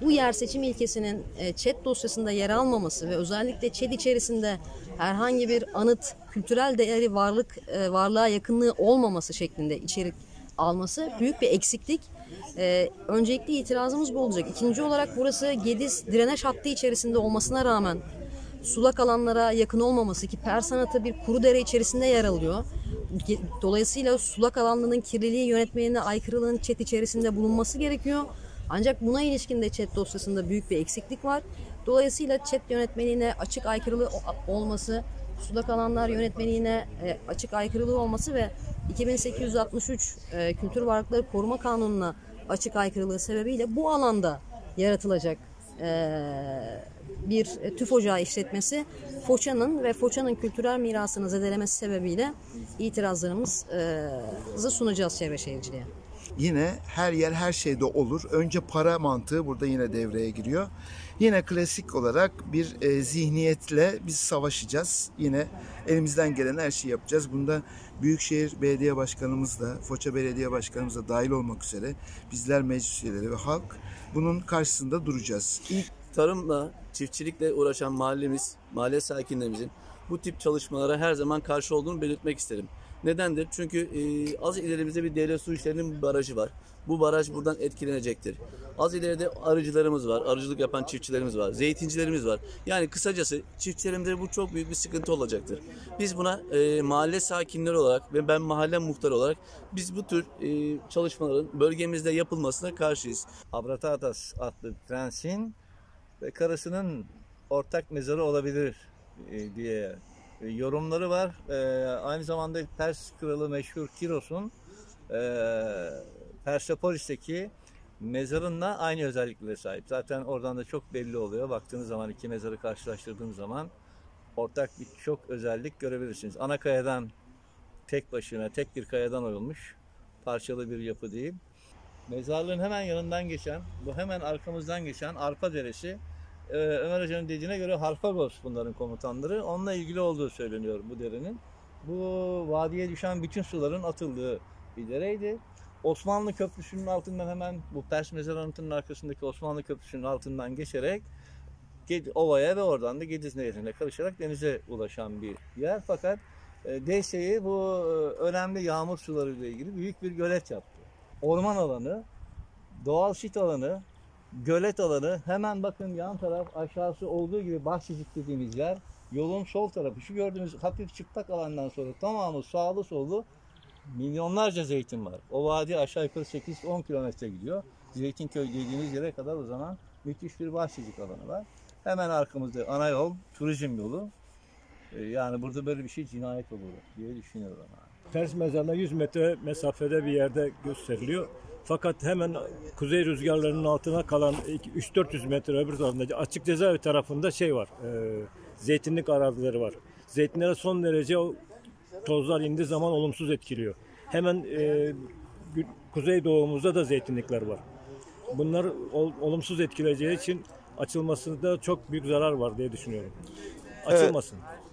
bu yer seçim ilkesinin ÇED dosyasında yer almaması ve özellikle ÇED içerisinde herhangi bir anıt, kültürel değeri varlığa yakınlığı olmaması şeklinde içerik alması büyük bir eksiklik. Öncelikli itirazımız bu olacak. İkinci olarak burası Gediz direnç hattı içerisinde olmasına rağmen sulak alanlara yakın olmaması, ki Persanat'ı bir kuru dere içerisinde yer alıyor. Dolayısıyla sulak alanlarının kirliliği yönetmeliğine aykırılığın ÇED içerisinde bulunması gerekiyor. Ancak buna ilişkin de ÇED dosyasında büyük bir eksiklik var. Dolayısıyla ÇED yönetmeliğine açık aykırılığı olması, sulak alanlar yönetmeliğine açık aykırılığı olması ve 2863 Kültür Varlıkları Koruma Kanunu'na açık aykırılığı sebebiyle bu alanda yaratılacak bir tüf ocağı işletmesi Foça'nın ve Foça'nın kültürel mirasını zedelemesi sebebiyle itirazlarımızı sunacağız Çevre Şehirciliğe. Yine her yer her şeyde olur. Önce para mantığı burada yine devreye giriyor. Yine klasik olarak bir zihniyetle biz savaşacağız. Yine elimizden gelen her şeyi yapacağız. Bunda Büyükşehir Belediye Başkanımız da, Foça Belediye Başkanımız da dahil olmak üzere bizler meclis üyeleri ve halk bunun karşısında duracağız. Tarımla, çiftçilikle uğraşan mahallemiz, mahalle sakinlerimizin bu tip çalışmalara her zaman karşı olduğunu belirtmek isterim. Nedendir? Çünkü az ilerimizde bir devlet su işlerinin bir barajı var. Bu baraj buradan etkilenecektir. Az ileride arıcılarımız var, arıcılık yapan çiftçilerimiz var, zeytincilerimiz var. Yani kısacası çiftçilerimizde bu çok büyük bir sıkıntı olacaktır. Biz buna mahalle sakinleri olarak ve ben mahalle muhtarı olarak biz bu tür çalışmaların bölgemizde yapılmasına karşıyız. Abratatas adlı prensin ve karısının ortak mezarı olabilir diye yorumları var. Aynı zamanda Pers kralı meşhur Kiros'un Persepolis'teki mezarınla aynı özelliklere sahip. Zaten oradan da çok belli oluyor. Baktığınız zaman iki mezarı karşılaştırdığınız zaman ortak birçok özellik görebilirsiniz. Ana kayadan tek başına, tek bir kayadan oyulmuş parçalı bir yapı değil. Mezarlığın hemen yanından geçen, bu hemen arkamızdan geçen Arpa Deresi, Ömer Hoca'nın dediğine göre Harpagos bunların komutanları. Onunla ilgili olduğu söyleniyor bu derenin. Bu vadiye düşen bütün suların atıldığı bir dereydi. Osmanlı Köprüsü'nün altından hemen bu Pers Mezar Anıtı'nın arkasındaki Osmanlı Köprüsü'nün altından geçerek ovaya ve oradan da Gediz Nehri'ne karışarak denize ulaşan bir yer. Fakat DSİ bu önemli yağmur suları ile ilgili büyük bir gölet yaptı. Orman alanı, doğal sit alanı, gölet alanı, hemen bakın yan taraf aşağısı olduğu gibi Bahçecik dediğimiz yer, yolun sol tarafı, şu gördüğünüz hafif çıplak alandan sonra tamamı sağlı sollu milyonlarca zeytin var. O vadi aşağı yukarı 8-10 kilometre gidiyor. Zeytinköy dediğimiz yere kadar o zaman müthiş bir Bahçecik alanı var. Hemen arkamızda ana yol, turizm yolu. Yani burada böyle bir şey cinayet olur diye düşünüyorum. Pers mezarına 100 metre mesafede bir yerde gösteriliyor. Fakat hemen kuzey rüzgarlarının altına kalan 300-400 metre öbür tarafında açık cezaevi tarafında şey var. Zeytinlik arazileri var. Zeytinlere son derece o tozlar indiği zaman olumsuz etkiliyor. Hemen kuzey doğumuzda da zeytinlikler var. Bunlar olumsuz etkileyeceği için açılmasında çok büyük zarar var diye düşünüyorum. Açılmasın. Evet.